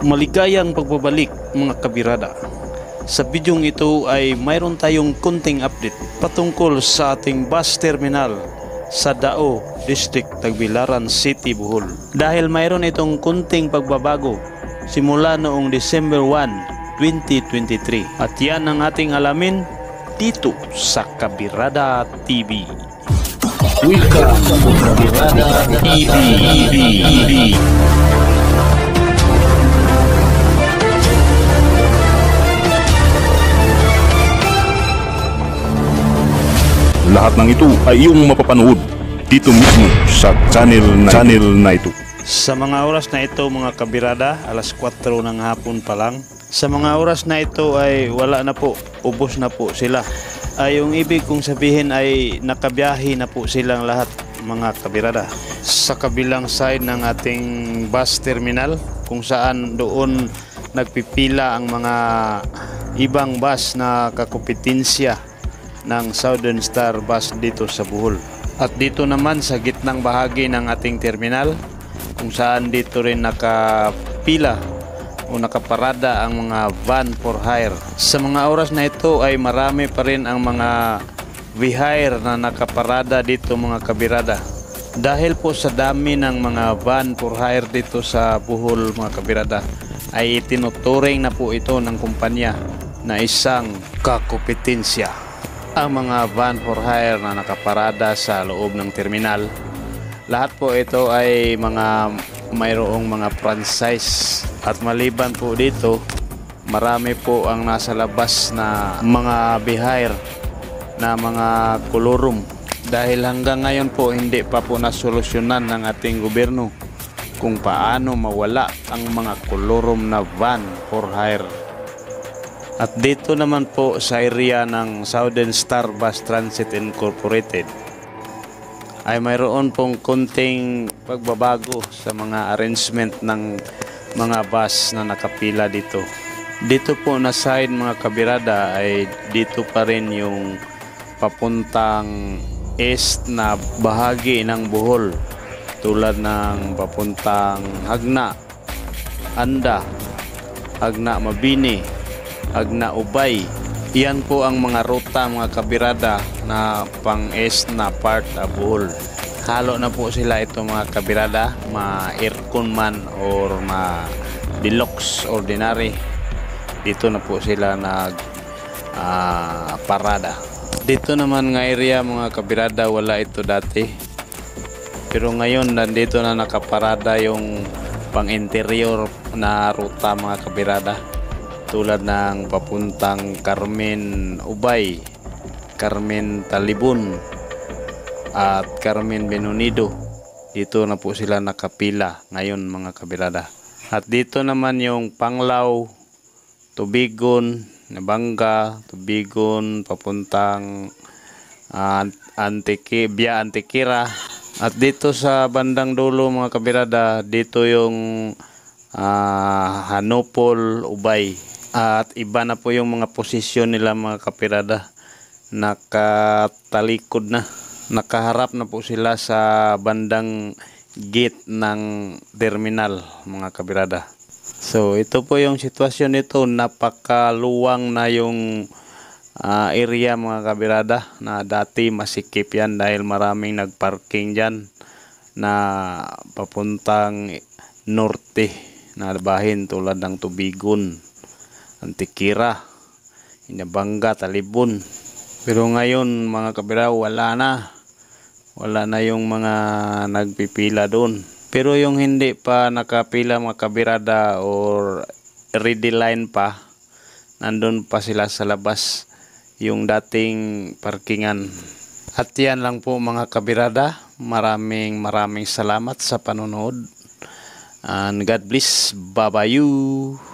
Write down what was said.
Maligayang pagbabalik mga kabirada. Sa bidyong ito ay mayroon tayong kunting update patungkol sa ating bus terminal sa Dao District, Tagbilaran City, Bohol. Dahil mayroon itong kunting pagbabago simula noong December 1, 2023. At yan ang ating alamin dito sa Kabirada TV. Welcome to Kabirada TV. Lahat ng ito ay iyong mapapanood dito mismo sa channel na ito. Sa mga oras na ito mga kabirada, alas 4 ng hapon pa lang. Sa mga oras na ito ay wala na po, ubos na po sila. Yung ibig kong sabihin ay nakabiyahe na po silang lahat mga kabirada. Sa kabilang side ng ating bus terminal kung saan doon nagpipila ang mga ibang bus na kakompetensya ng Southern Star Bus dito sa Bohol. At dito naman sa gitnang bahagi ng ating terminal kung saan dito rin nakapila o nakaparada ang mga van for hire. Sa mga oras na ito ay marami pa rin ang mga V-hire na nakaparada dito mga kabirada. Dahil po sa dami ng mga van for hire dito sa Bohol mga kabirada ay itinuturing na po ito ng kumpanya na isang kakompetensya. Ang mga van for hire na nakaparada sa loob ng terminal, lahat po ito ay mayroong mga franchise. At maliban po dito, marami po ang nasa labas na mga V-hire na mga kolorum. Dahil hanggang ngayon po hindi pa po nasolusyonan ng ating gobyerno kung paano mawala ang mga kolorum na van for hire. At dito naman po sa area ng Southern Star Bus Transit Incorporated ay mayroon pong konting pagbabago sa mga arrangement ng mga bus na nakapila dito. Dito po na side mga kabirada ay dito pa rin yung papuntang east na bahagi ng Bohol, tulad ng papuntang Hagna, Anda, Hagna Mabini, Hagna Ubay. Iyan po ang mga ruta mga kabirada na pang-east na part ng Bohol. Halo na po sila ito mga kabirada, ma-aircon man or ma-deluxe ordinary. Dito na po sila parada. Dito naman nga area mga kabirada wala ito dati. Pero ngayon nandito na nakaparada yung pang-interior na ruta mga kabirada. Tulad ng papuntang Carmen Ubay, Carmen Talibon at Carmen Benunido. Dito na po sila nakapila ngayon mga kabirada. At dito naman yung Panglao, Tubigon, Nabanga, Tubigon, papuntang Via Antikira. At dito sa bandang dulo mga kabirada, dito yung Hanopol, Ubay. At iba na po yung mga posisyon nila mga kabirada. Nakatalikod na. Nakaharap na po sila sa bandang gate ng terminal mga kabirada. So ito po yung sitwasyon nito. Napakaluwang na yung area mga kabirada na dati masikip yan dahil maraming nagparking dyan na papuntang norte na bahin tulad ng Tubigon, Antikira, Inabanga, Talibon. Pero ngayon mga kabirada wala na yung mga nagpipila doon. Pero yung hindi pa nakapila mga kabirada or ready line pa, nandun pa sila sa labas yung dating parkingan. At yan lang po mga kabirada. Maraming salamat sa panonood. And God bless. Bye-bye.